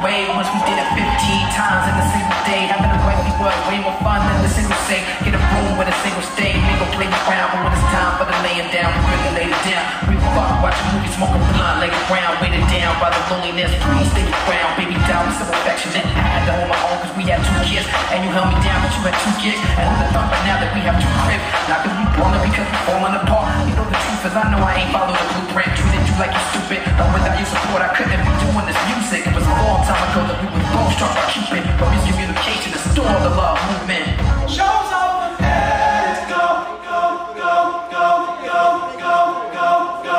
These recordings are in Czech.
way. Once we did it 15 times in a single day. Having a right we was way more fun than the single say. Get a room with a single stay. Make a play around, but when it's time for the laying down, we really laid it down. We fuck, watching movies, smoking blunt, lay around, weighted down by the loneliness. Please stay around, baby down, so affectionate. I had to hold my own cause we had 2 kids, and you held me down but you had 2 gigs. And who'd have thought by now that we have 2 cribs? Not cause we ballin', because we falling apart. You know the truth is I know I ain't followed the blueprint. Treated you like you're stupid, but without your support I couldn't be doing this music. It was a long time ago that we was both struck by Cupid, but miscommunication is still the love movement. Show's over, let's go, go, go, go, go, go, go, go.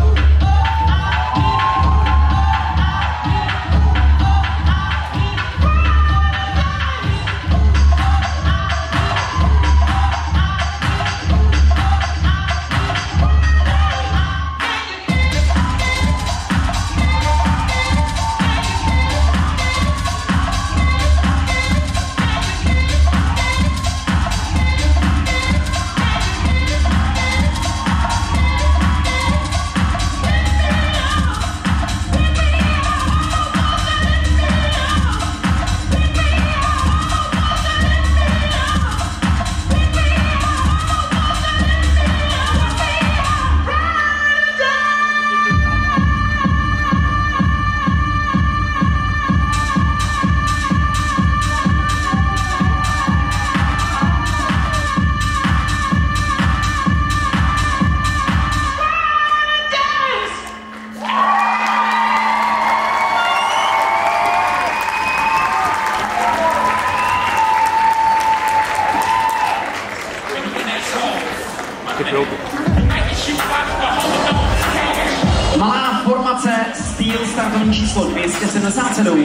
Malá formace Steel, startovní číslo 277.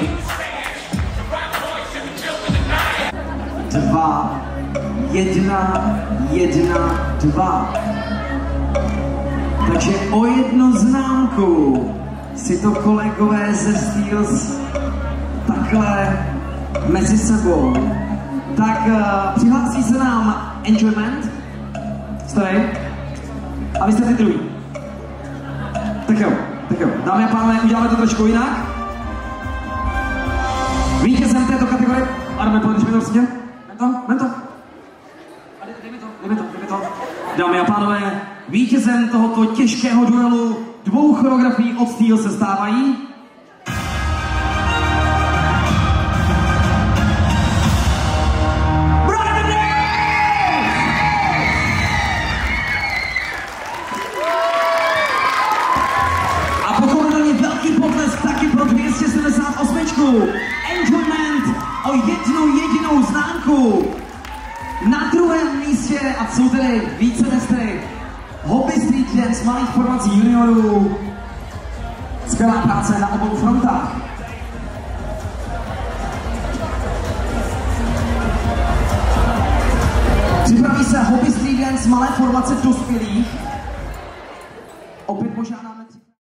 2, 1, 1, 2. Takže o 1 známku si to kolegové ze Steels takhle mezi sebou. Tak přihlásí se nám Enjoyment. Stoj. A vy jste ty druhý. Tak jo. Dámy a pánové, uděláme to trošku jinak. Vítězem této kategorie... Adame, pojď mi to prostě. Vem to. Dej mi to. Dámy a pánové, vítězem tohoto těžkého duelu 2 choreografií od Steel se stávají... Taky pro 278. Enjoyment o 1 jedinou známku. Na druhém místě, a jsou tedy více mistry, Hobby Street Dance malých formací juniorů. Skvělá práce na obou frontách. Připraví se Hobby Street Dance malé formace dospělých.